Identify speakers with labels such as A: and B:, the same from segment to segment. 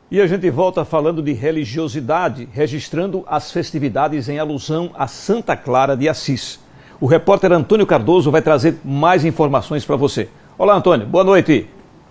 A: E a gente volta falando de religiosidade, registrando as festividades em alusão a Santa Clara de Assis. O repórter Antônio Cardoso vai trazer mais informações para você. Olá, Antônio, boa noite.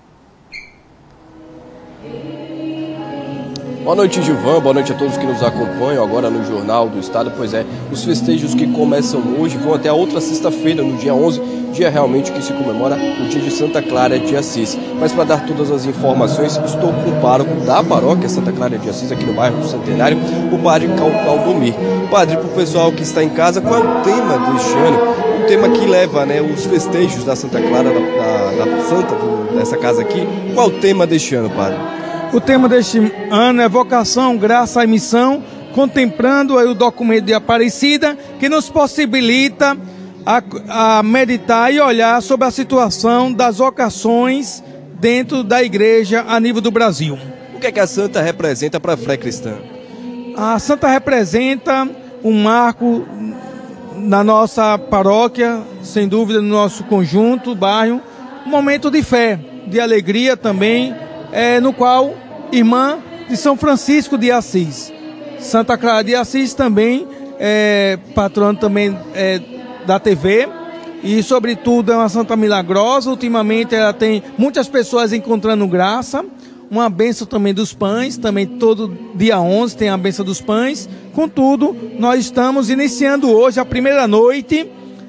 B: Boa noite, Gilvan. Boa noite a todos que nos acompanham agora no Jornal do Estado. Pois é, os festejos que começam hoje vão até a outra sexta-feira, no dia 11, dia realmente que se comemora o dia de Santa Clara de Assis. Mas para dar todas as informações, estou com o pároco da paróquia Santa Clara de Assis, aqui no bairro do Centenário, o padre Caldomir. Padre, para o pessoal que está em casa, qual é o tema deste ano? O tema que leva, né, os festejos da Santa Clara, da Santa, dessa casa aqui. Qual é o tema deste ano, padre?
C: O tema deste ano é vocação, graça e missão, contemplando aí o documento de Aparecida, que nos possibilita a meditar e olhar sobre a situação das vocações dentro da igreja a nível do Brasil.
B: O que é que a Santa representa para a fé cristã?
C: A Santa representa um marco na nossa paróquia, sem dúvida no nosso conjunto, bairro, um momento de fé, de alegria também, no qual irmã de São Francisco de Assis. Santa Clara de Assis também é patrona também da TV e, sobretudo, é uma santa milagrosa. Ultimamente ela tem muitas pessoas encontrando graça. Uma bênção também dos pães, também todo dia 11 tem a bênção dos pães. Contudo, nós estamos iniciando hoje a primeira noite,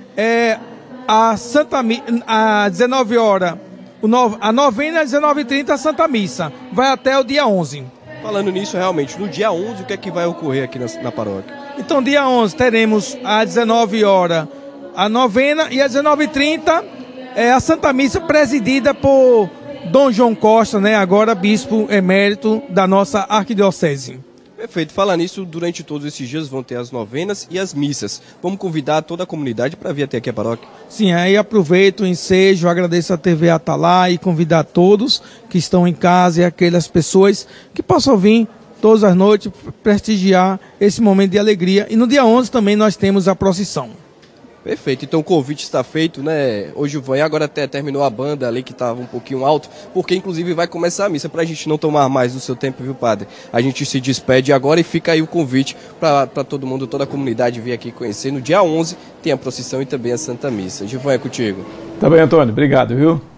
C: às 19 horas, a novena às 19h30 a Santa Missa. Vai até o dia 11.
B: Falando nisso, realmente, no dia 11, o que é que vai ocorrer aqui na paróquia?
C: Então, dia 11, teremos às 19 horas a novena e às 19h30 a Santa Missa presidida por Dom João Costa, né, agora bispo emérito da nossa arquidiocese.
B: Perfeito. Falar nisso, durante todos esses dias vão ter as novenas e as missas. Vamos convidar toda a comunidade para vir até aqui a paróquia?
C: Sim, aí aproveito o ensejo, agradeço a TV Atalá e convidar todos que estão em casa e aquelas pessoas que possam vir todas as noites prestigiar esse momento de alegria. E no dia 11 também nós temos a procissão.
B: Perfeito, então o convite está feito, né? Hoje o Vanha agora até terminou a banda ali que estava um pouquinho alto, porque inclusive vai começar a missa, para a gente não tomar mais do seu tempo, viu, padre? A gente se despede agora e fica aí o convite para todo mundo, toda a comunidade vir aqui conhecer. No dia 11 tem a procissão e também a Santa Missa. Gilvan, é contigo.
A: Tá bem, Antônio, obrigado, viu?